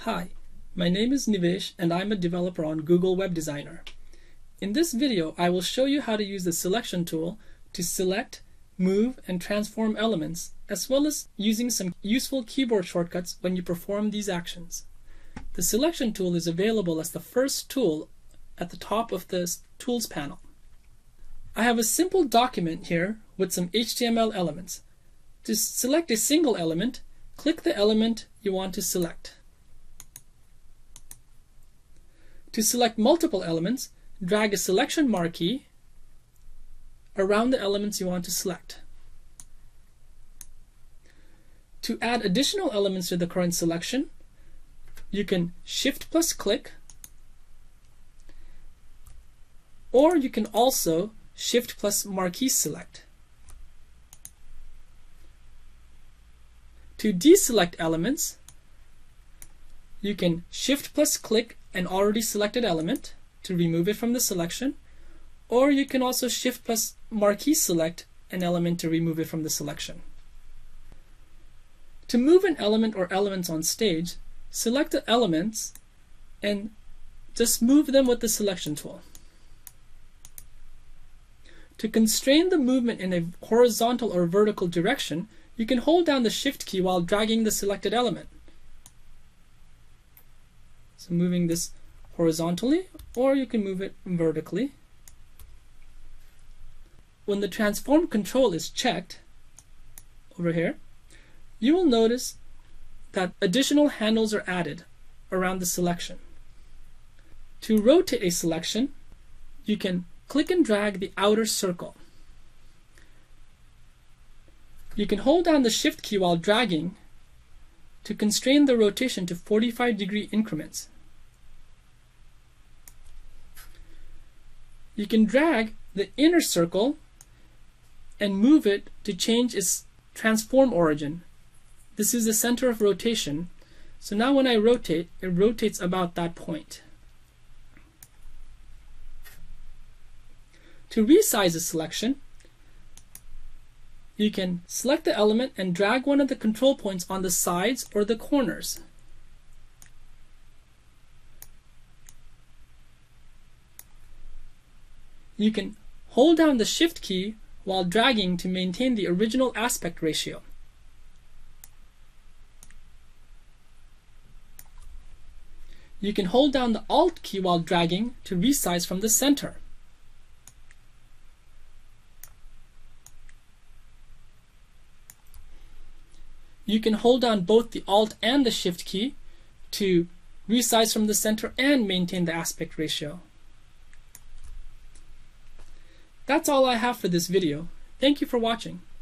Hi, my name is Nivesh and I'm a developer on Google Web Designer. In this video, I will show you how to use the selection tool to select, move, and transform elements, as well as using some useful keyboard shortcuts when you perform these actions. The selection tool is available as the first tool at the top of the Tools panel. I have a simple document here with some HTML elements. To select a single element, click the element you want to select. To select multiple elements, drag a selection marquee around the elements you want to select. To add additional elements to the current selection, you can Shift plus click, or you can also Shift plus marquee select. To deselect elements, you can Shift plus click an already selected element to remove it from the selection, or you can also Shift plus marquee select an element to remove it from the selection. To move an element or elements on stage, select the elements and just move them with the selection tool. To constrain the movement in a horizontal or vertical direction, you can hold down the Shift key while dragging the selected element. So moving this horizontally, or you can move it vertically. When the transform control is checked over here, you will notice that additional handles are added around the selection. To rotate a selection, you can click and drag the outer circle. You can hold down the Shift key while dragging to constrain the rotation to 45-degree increments. You can drag the inner circle and move it to change its transform origin. This is the center of rotation. So now when I rotate, it rotates about that point. To resize a selection, you can select the element and drag one of the control points on the sides or the corners. You can hold down the Shift key while dragging to maintain the original aspect ratio. You can hold down the Alt key while dragging to resize from the center. You can hold down both the Alt and the Shift key to resize from the center and maintain the aspect ratio. That's all I have for this video. Thank you for watching.